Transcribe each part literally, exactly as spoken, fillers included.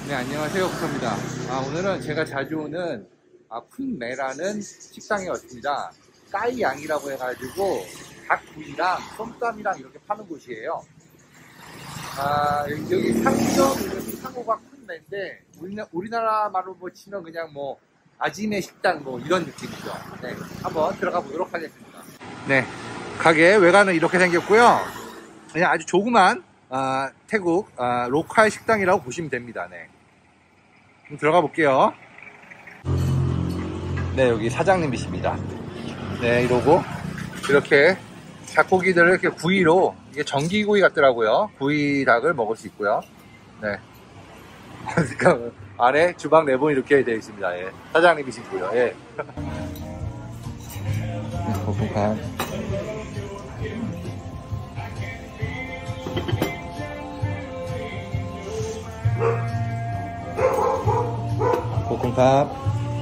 네, 안녕하세요. 부터입니다. 아, 오늘은 제가 자주 오는 아, 쿤메라는 식당에 왔습니다. 까이양이라고 해가지고 닭구이랑 쏨땀이랑 이렇게 파는 곳이에요. 아, 여기, 여기 상점 이름이 상호가 쿤메인데 우리나, 우리나라 말로 뭐 치면 그냥 뭐 아지매 식당 뭐 이런 느낌이죠. 네, 한번 들어가 보도록 하겠습니다. 네, 가게 외관은 이렇게 생겼고요. 그냥 아주 조그만 아, 태국 아, 로컬 식당이라고 보시면 됩니다. 네. 그럼 들어가 볼게요. 네, 여기 사장님이십니다. 네, 이러고 이렇게 닭고기들을 이렇게 구이로, 이게 전기구이 같더라고요. 구이 닭을 먹을 수 있고요. 네. 그러니까 안에 주방 내부는 이렇게 되어 있습니다. 예. 사장님이시고요. 예. 볶음밥. 볶음밥.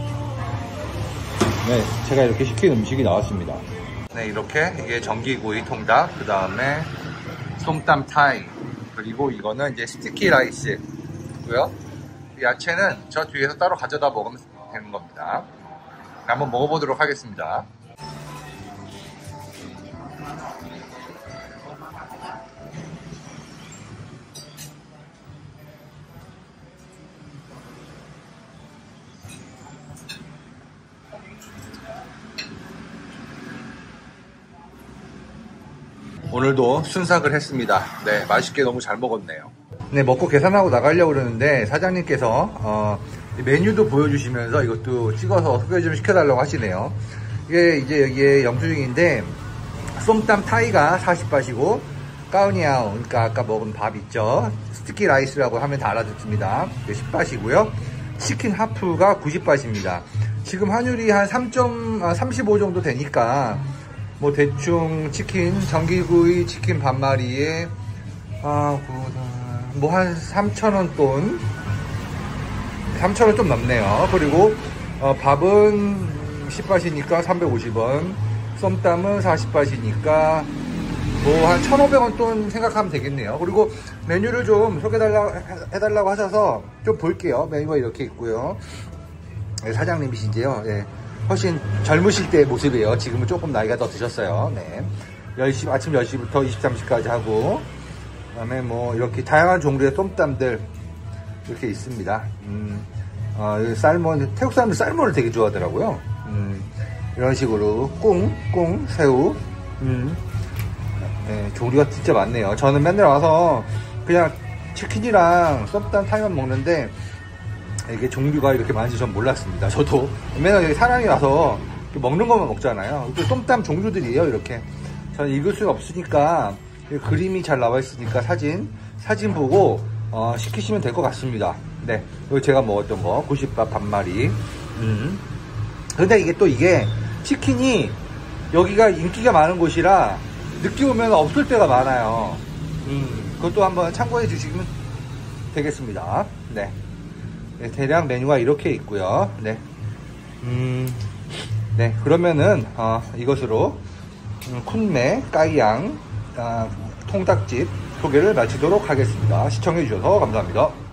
네, 제가 이렇게 시킨 음식이 나왔습니다. 네, 이렇게 이게 전기구이 통닭, 그 다음에 쏨땀 타이, 그리고 이거는 이제 스티키 라이스고요. 야채는 저 뒤에서 따로 가져다 먹으면 되는 겁니다. 한번 먹어보도록 하겠습니다. 오늘도 순삭을 했습니다. 네, 맛있게 너무 잘 먹었네요. 네, 먹고 계산하고 나가려고 그러는데 사장님께서 어, 메뉴도 보여주시면서 이것도 찍어서 소개 좀 시켜달라고 하시네요. 이게 이제 여기에 영수증인데 쏨땀 타이가 사십 바트이고 까우니아오, 그러니까 아까 먹은 밥 있죠, 스티키 라이스라고 하면 다 알아듣습니다. 십 바트이고요. 치킨 하프가 구십 바트입니다. 지금 환율이 한 삼 점 삼십오 정도 되니까 뭐 대충 치킨, 전기구이 치킨 반마리에 아, 뭐 한 삼천 원 돈, 삼천 원 좀 넘네요. 그리고 어, 밥은 십 바트이니까 삼백오십 원, 쏨땀은 사십 바트이니까 뭐 한 천오백 원 돈 생각하면 되겠네요. 그리고 메뉴를 좀 소개해달라고 해달라고 하셔서 좀 볼게요. 메뉴가 이렇게 있고요. 네, 사장님이신데요. 네. 훨씬 젊으실 때의 모습이에요. 지금은 조금 나이가 더 드셨어요. 네. 열 시, 아침 열 시부터 이십삼 시까지 하고, 그 다음에 뭐, 이렇게 다양한 종류의 쏨땀들, 이렇게 있습니다. 음, 어, 쌀몬, 태국 사람들 쌀몬을 되게 좋아하더라고요. 음, 이런 식으로, 꿍, 꿍, 새우, 음, 네, 종류가 진짜 많네요. 저는 맨날 와서 그냥 치킨이랑 쏨땀 타이만 먹는데, 이게 종류가 이렇게 많은지 전 몰랐습니다. 저도 맨날 여기 사람이 와서 먹는 것만 먹잖아요. 또 쏨땀 종류들이에요. 이렇게 저는 읽을 수가 없으니까 그림이 잘 나와 있으니까 사진 사진 보고 어, 시키시면 될 것 같습니다. 네, 그리고 제가 먹었던 거 구십 바트 반마리. 음. 근데 이게 또 이게 치킨이 여기가 인기가 많은 곳이라 늦게 오면 없을 때가 많아요. 음. 그것도 한번 참고해 주시면 되겠습니다. 네. 네, 대략 메뉴가 이렇게 있고요. 네, 음, 네, 그러면은 어, 이것으로 음, 쿤메 까이양 아, 통닭집 소개를 마치도록 하겠습니다. 시청해 주셔서 감사합니다.